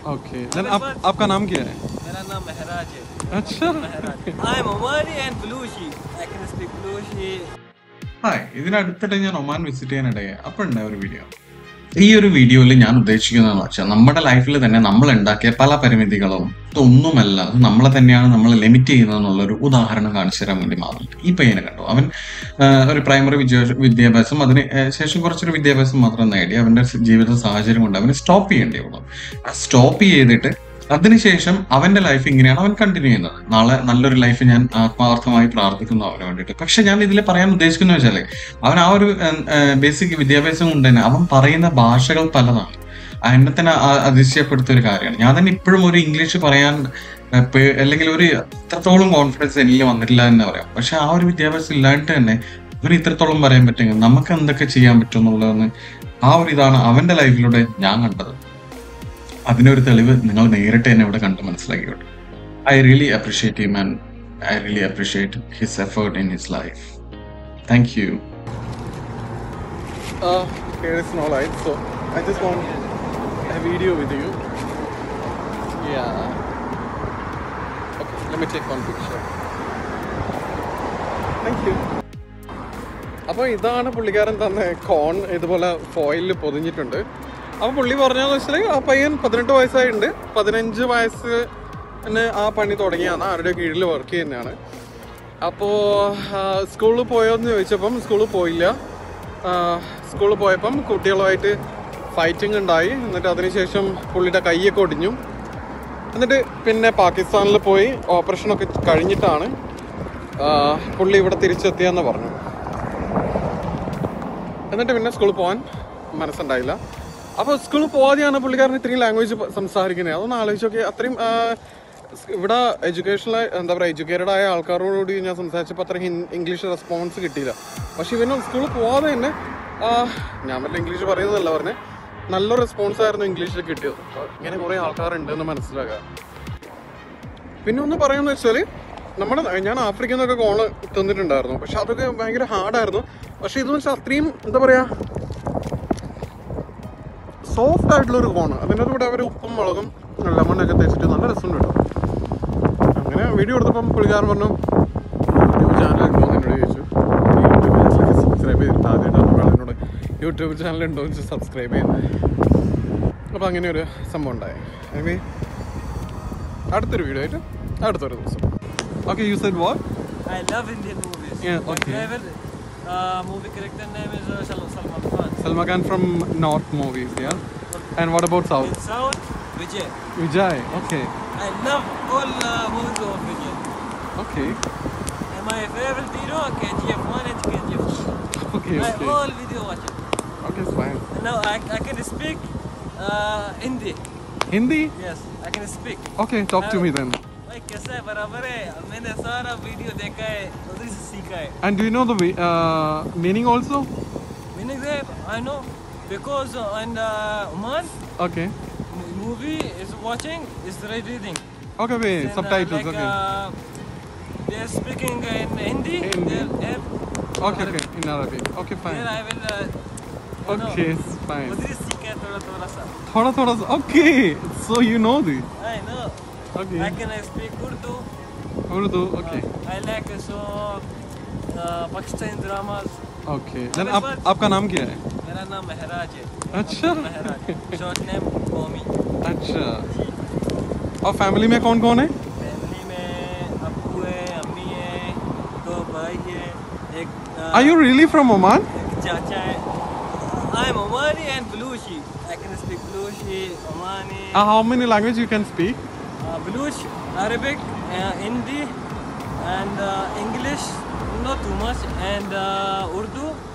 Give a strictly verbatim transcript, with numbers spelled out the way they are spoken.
Okay. Then आप आपका नाम क्या है? मेरा नाम महराज है. अच्छा. I am Omani and Belushi. I can speak Belushi. Hi, ഇതിനടുത്തിട്ട് ഞാൻ ഒമാൻ വിസിറ്റ് ചെയ്യാനിടയെ അപ്പോൾ ഉണ്ടായ ഒരു വീഡിയോ. ഈ ഒരു വീഡിയോയിൽ ഞാൻ ഉദ്ദേശിക്കുന്നതെന്ന് വെച്ചാൽ നമ്മുടെ ലൈഫിൽ തന്നെ നമ്മൾ ഉണ്ടാക്കിയ പല പരിമിതികളും ഇതൊന്നുമല്ല, അത് നമ്മളെ തന്നെയാണ് നമ്മൾ ലിമിറ്റ് ചെയ്യുന്നതെന്നുള്ളൊരു ഉദാഹരണം കാണിച്ചു തരാൻ വേണ്ടി മാത്രം. ഈ പയ്യനെ കണ്ടു, അവൻ ഒരു പ്രൈമറി വിദ്യാ വിദ്യാഭ്യാസം അതിന് ശേഷം കുറച്ചൊരു വിദ്യാഭ്യാസം മാത്രം നേടി അവൻ്റെ ജീവിത സാഹചര്യം കൊണ്ട് അവന് സ്റ്റോപ്പ് ചെയ്യേണ്ടി വന്നു. ആ സ്റ്റോപ്പ് ചെയ്തിട്ട് അതിനുശേഷം അവന്റെ ലൈഫ് ഇങ്ങനെയാണ് അവൻ കണ്ടിന്യൂ ചെയ്യുന്നത്. നാളെ നല്ലൊരു ലൈഫ് ഞാൻ ആത്മാർത്ഥമായി പ്രാർത്ഥിക്കുന്നു അവന് വേണ്ടിയിട്ട്. പക്ഷെ ഞാൻ ഇതിൽ പറയാൻ ഉദ്ദേശിക്കുന്ന വെച്ചാല് അവൻ ആ ഒരു ബേസിക് വിദ്യാഭ്യാസം കൊണ്ട് തന്നെ അവൻ പറയുന്ന ഭാഷകൾ പലതാണ്. എന്നെ തന്നെ അതിശയപ്പെടുത്തിയ ഒരു കാര്യമാണ്. ഞാൻ തന്നെ ഇപ്പോഴും ഒരു ഇംഗ്ലീഷ് പറയാൻ അല്ലെങ്കിൽ ഒരു ഇത്രത്തോളം കോൺഫിഡൻസ് എന്നിൽ വന്നിട്ടില്ല എന്ന് പറയാം. പക്ഷെ ആ ഒരു വിദ്യാഭ്യാസം ഇല്ലാണ്ട് തന്നെ അവന് ഇത്രത്തോളം പറയാൻ പറ്റുമെങ്കിൽ നമുക്ക് എന്തൊക്കെ ചെയ്യാൻ പറ്റും എന്നുള്ളതെന്ന് ആ ഒരു ഇതാണ് അവന്റെ ലൈഫിലൂടെ ഞാൻ കണ്ടത്. അതിനൊരു തെളിവ് നിങ്ങൾ നേരിട്ട് തന്നെ ഇവിടെ കണ്ട് മനസ്സിലാക്കിയോട്ടെ. I really appreciate him and I really appreciate his effort in his life. Thank you. Here is no light, so I just want a video with you. Yeah. Okay, let me take one picture. Thank you. അപ്പോൾ ഇതാണ് പുള്ളിക്കാരൻ തന്നെ കോൺ ഇതുപോലെ ഫോയിലിൽ പൊതിഞ്ഞിട്ടുണ്ട്. അപ്പോൾ പുള്ളി പറഞ്ഞതെന്ന് വെച്ചാൽ ആ പയ്യൻ പതിനെട്ട് വയസ്സായിട്ടുണ്ട്. പതിനഞ്ച് വയസ്സിന് ആ പണി തുടങ്ങിയാണ്, ആരുടെ കീഴിൽ വർക്ക് ചെയ്യുന്നതാണ്. അപ്പോൾ സ്കൂളിൽ പോയോന്ന് ചോദിച്ചപ്പം സ്കൂളിൽ പോയില്ല. സ്കൂളിൽ പോയപ്പം കുട്ടികളുമായിട്ട് ഫൈറ്റിംഗ് ഉണ്ടായി. എന്നിട്ട് അതിനുശേഷം പുള്ളിയുടെ കൈയൊക്കെ ഒടിഞ്ഞു. എന്നിട്ട് പിന്നെ പാകിസ്ഥാനിൽ പോയി ഓപ്പറേഷനൊക്കെ കഴിഞ്ഞിട്ടാണ് പുള്ളി ഇവിടെ തിരിച്ചെത്തിയെന്ന് പറഞ്ഞു. എന്നിട്ട് പിന്നെ സ്കൂളിൽ പോകാൻ മനസ്സുണ്ടായില്ല. അപ്പോൾ സ്കൂളിൽ പോകാതെയാണ് പുള്ളിക്കാരൻ ഇത്രയും ലാംഗ്വേജ് സംസാരിക്കുന്നത്. അതൊന്ന് ആലോചിച്ചൊക്കെ. അത്രയും ഇവിടെ എഡ്യൂക്കേഷണൽ എന്താ പറയുക എഡ്യൂക്കേറ്റഡ് ആയ ആൾക്കാരോടുകൂടി ഞാൻ സംസാരിച്ചപ്പോൾ അത്രയും ഇംഗ്ലീഷ് റെസ്പോൺസ് കിട്ടിയില്ല. പക്ഷെ ഇവന് സ്കൂളിൽ പോകാതെ തന്നെ ഞാൻ മറ്റേ ഇംഗ്ലീഷ് പറയുന്നതല്ല പറഞ്ഞ് നല്ല റെസ്പോൺസ് ആയിരുന്നു ഇംഗ്ലീഷിൽ കിട്ടിയത്. ഇങ്ങനെ കുറേ ആൾക്കാരുണ്ടെന്ന് മനസ്സിലാക്കുക. പിന്നെ ഒന്ന് പറയാമെന്ന് വെച്ചാൽ നമ്മുടെ ഞാൻ ആഫ്രിക്കയിൽ നിന്നൊക്കെ കോള് തന്നിട്ടുണ്ടായിരുന്നു. പക്ഷെ അതൊക്കെ ഭയങ്കര ഹാർഡായിരുന്നു. പക്ഷെ ഇതെന്ന് വെച്ചാൽ അത്രയും എന്താ പറയുക സോഫ്റ്റ് ആയിട്ടുള്ളൊരു കോണ്. അതിൻ്റെ കൂടെ അവർ ഉപ്പും മുളകും ലെമണൊക്കെ തേച്ചിട്ട് നല്ല രസമുണ്ട് കേട്ടോ. അങ്ങനെ വീഡിയോ എടുത്തപ്പം പുള്ളിക്കാരൻ പറഞ്ഞു യൂട്യൂബ് ചാനൽ ഉണ്ടോ എന്ന് എന്നോട് ചോദിച്ചു. യൂട്യൂബ് ചാനലൊക്കെ സബ്സ്ക്രൈബ് ചെയ്തിട്ട് ആദ്യമായിട്ടാണ് എന്നോട് യൂട്യൂബ് ചാനൽ ഉണ്ടോ എന്ന് വെച്ചാൽ സബ്സ്ക്രൈബ് ചെയ്യുന്നത്. അപ്പോൾ അങ്ങനെ ഒരു സംഭവം ഉണ്ടായി. ഐ മീൻ അടുത്തൊരു വീഡിയോ ആയിട്ട് അടുത്തൊരു ദിവസം. Okay, you said what? I love Indian movies. Yeah, okay. My favorite uh, movie character name is uh, Salman Khan. Salman Khan from North movies, yeah? Okay. And what about South? In South, Vijay. Vijay, okay. I love all uh, movies of Vijay. Okay. And my favorite hero, K G F one and K G F two. Okay, I okay. all video watch it. Okay, it's fine. And now I, I can speak uh, Hindi. Hindi? Yes, I can speak. Okay, talk I, to me then. भाई कैसा है बराबर है. मैंने सारा video देखा है, उधर से सीखा है. And do you know the uh, meaning also? Meaning that I know because uh, in uh, Oman, Okay. movie is watching is reading. Okay, wait, Then, subtitles, uh, like, okay. Uh, they are speaking in Hindi. Hindi. They're, they're Okay, okay, in Arabic. Okay, fine. Then I will. Uh, Okay, it's fine. उधर से सीखा है थोड़ा थोड़ा सा. Thoda thoda, okay. So you know this. I know. Okay. I can speak Urdu. Urdu, okay. Uh, I like so uh, Pakistani dramas. Okay. Then आप आपका नाम क्या है? मेरा नाम महराज है. अच्छा. महराज. Short name Omi. अच्छा. और फैमिली में कौन कौन है? फैमिली में अब्बू है, अम्मी है, दो भाई है, एक. Uh, Are you really from Oman? एक चाचा है. I am Omani and Belushi. I can speak Belushi, Omani. Uh, how many languages you can speak? Uh, Belush, Arabic, uh, Hindi, and uh, English, not too much, and uh, Urdu,